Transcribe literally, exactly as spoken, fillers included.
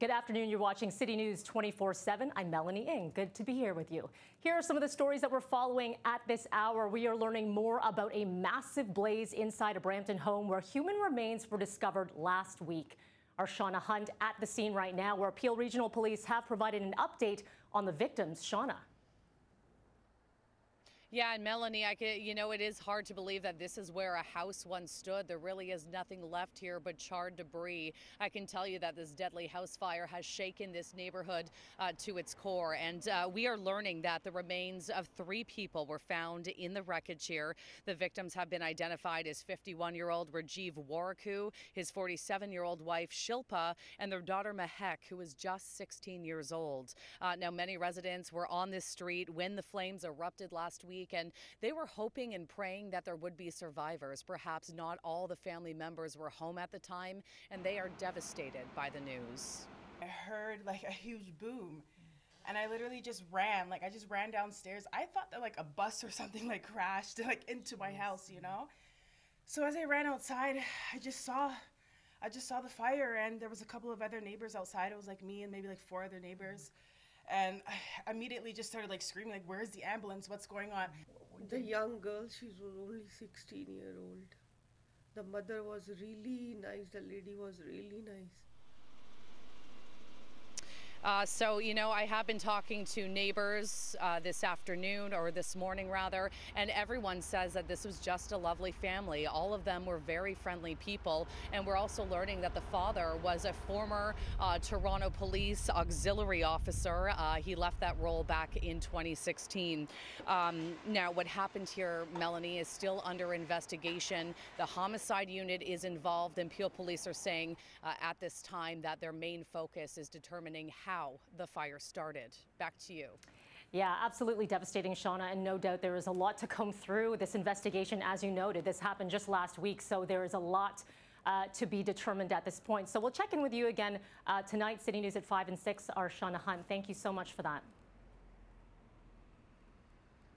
Good afternoon. You're watching City News twenty-four seven. I'm Melanie Ng. Good to be here with you. Here are some of the stories that we're following at this hour. We are learning more about a massive blaze inside a Brampton home where human remains were discovered last week. Our Shauna Hunt at the scene right now, where Peel Regional Police have provided an update on the victims. Shauna. Yeah, and Melanie, I could, you know, it is hard to believe that this is where a house once stood. There really is nothing left here but charred debris. I can tell you that this deadly house fire has shaken this neighborhood uh, to its core. And uh, we are learning that the remains of three people were found in the wreckage here. The victims have been identified as fifty-one-year-old Rajiv Waraku, his forty-seven-year-old wife Shilpa, and their daughter Mehek, who was just sixteen years old. Uh, now, many residents were on this street when the flames erupted last week, and they were hoping and praying that there would be survivors. Perhaps not all the family members were home at the time, and they are devastated by the news. I heard like a huge boom, and I literally just ran. Like I just ran downstairs. I thought that like a bus or something like crashed like into my house, you know? So as I ran outside, I just saw I just saw the fire, and there was a couple of other neighbors outside. It was like me and maybe like four other neighbors. And I immediately just started like screaming, like, where's the ambulance? What's going on? The young girl, she was only sixteen year old. The mother was really nice. The lady was really nice. Uh, so, you know, I have been talking to neighbors uh, this afternoon, or this morning rather, and everyone says that this was just a lovely family. All of them were very friendly people, and we're also learning that the father was a former uh, Toronto Police auxiliary officer. Uh, he left that role back in twenty sixteen. Um, now, what happened here, Melanie, is still under investigation. The homicide unit is involved, and Peel Police are saying uh, at this time that their main focus is determining how how the fire started. Back to you. Yeah, absolutely devastating, Shauna, and no doubt there is a lot to come through this investigation. As you noted, this happened just last week, so there is a lot uh, to be determined at this point. So we'll check in with you again uh, tonight, City News at five and six. Our Shauna Hunt, thank you so much for that.